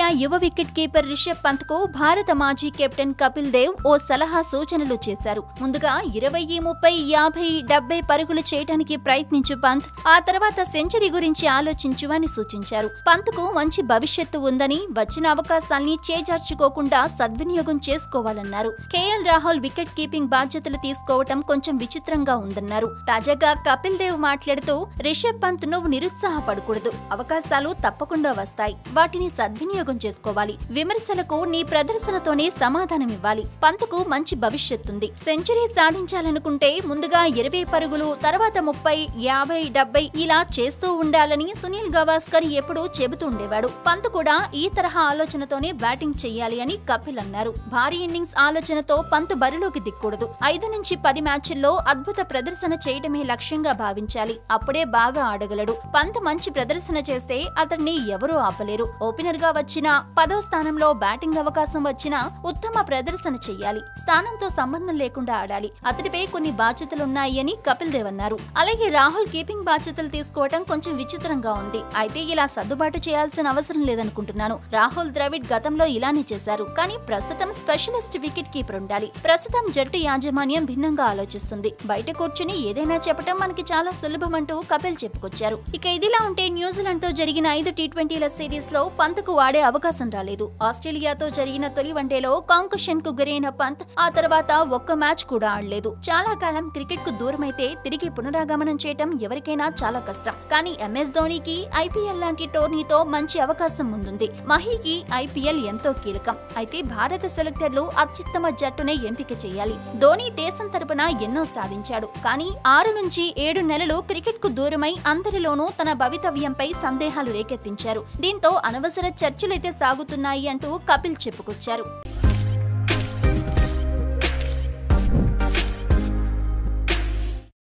Team India యువ wicket keeper Rishabh Pant కు భారత మాజీ కెప్టెన్ కపిల్ దేవ్ ఓ సలహా సూచనలు చేశారు. ముందుగా 20, 30, 50, 70 పరుగులు చేయడానికి ప్రయత్నించు పంత్, ఆ తర్వాత సెంచరీ గురించి ఆలోచించు అని సూచించారు. పంత్ కు మంచి భవిష్యత్తు ఉందని, వచ్చిన అవకాశాల్ని చేజార్చుకోకుండా సద్వినియోగం చేసుకోవాలన్నారు. కేఎల్ రాహుల్ వికెట్ కీపింగ్ బాధ్యతలు తీసుకోవటం కొంచెం విచిత్రంగా ఉందన్నారు. తాజాగా కపిల్ దేవ్ మాట్లాడుతూ, రిషబ్ పంత్ నువ్వు నిరుత్సాహపడకూడదు, అవకాశాలు తప్పకుండా వస్తాయి, వాటిని సద్వినియోగం చేసుకోవాలి. విమర్శలకు నీ ప్రదర్శనతోనే సమాధానమివ్వాలి. పంత్కు మంచి భవిష్యత్తుంది. సెంచరీ సాధించాలనుకుంటే ముందుగా 20 పరుగులు, తర్వాత 30, 50, 70 ఇలా చేస్తూ ఉండాలని సునీల్ గవాస్కర్ ఎప్పుడూ చెబుతుండేవాడు. పంత్ కూడా ఈ తరహా ఆలోచనతోనే బ్యాటింగ్ చెయ్యాలి అని కపిల్ అన్నారు. భారీ ఇన్నింగ్స్ ఆలోచనతో పంత్ బరిలోకి దిక్కూడదు. 5 నుంచి 10 మ్యాచ్ల్లో అద్భుత ప్రదర్శన చేయడమే లక్ష్యంగా భావించాలి. అప్పుడే బాగా ఆడగలడు. పంత్ మంచి ప్రదర్శన చేస్తే అతన్ని ఎవరూ ఆపలేరు. ఓపెనర్ గా వచ్చినా, 10వ స్థానంలో బ్యాటింగ్ అవకాశం వచ్చినా ఉత్తమ ప్రదర్శన చెయ్యాలి. స్థానంతో సంబంధం లేకుండా ఆడాలి. అతడిపై కొన్ని బాధ్యతలున్నాయి అని కపిల్ దేవ్ అన్నారు. అలాగే రాహుల్ కీపింగ్ బాధ్యతలు తీసుకోవడం కొంచెం విచిత్రంగా ఉంది. అయితే ఇలా సర్దుబాటు చేయాల్సిన అవసరం లేదనుకుంటున్నాను. రాహుల్ ద్రవిడ్ గతంలో ఇలానే చేశారు. కానీ ప్రస్తుతం స్పెషలిస్ట్ వికెట్ కీపర్ ఉండాలి. ప్రస్తుతం జట్టు యాజమాన్యం భిన్నంగా ఆలోచిస్తుంది. బయట కూర్చుని ఏదైనా చెప్పడం మనకి చాలా సులభమంటూ కపిల్ చెప్పుకొచ్చారు. ఇక ఇదిలా ఉంటే న్యూజిలాండ్ తో జరిగిన 5 టీ20ల సిరీస్ లో పంత్ కు ఆడే అవకాశం రాలేదు. ఆస్ట్రేలియాతో జరిగిన తొలి వన్డేలో కాంకషన్ కు గురైన పంత్ ఆ తర్వాత ఒక్క మ్యాచ్ కూడా ఆడలేదు. చాలా కాలం క్రికెట్ కు దూరమైతే తిరిగి పునరాగమనం చేయటం ఎవరికైనా చాలా కష్టం. కానీ ఎంఎస్ ధోనీకి ఐపీఎల్ లాంటి టోర్నీతో మంచి అవకాశం ముందుంది. మహీకి ఐపీఎల్ ఎంతో కీలకం. అయితే భారత సెలెక్టర్లు అత్యుత్తమ జట్టునే ఎంపిక చేయాలి. ధోనీ దేశం తరపున ఎన్నో సాధించాడు. కానీ 6 నుంచి 7 నెలలు క్రికెట్ కు దూరమై అందరిలోనూ తన భవితవ్యంపై సందేహాలు రేకెత్తించారు. దీంతో అనవసర చర్చలైతే సాగుతున్నాయి అంటూ కపిల్ చెప్పుకొచ్చారు.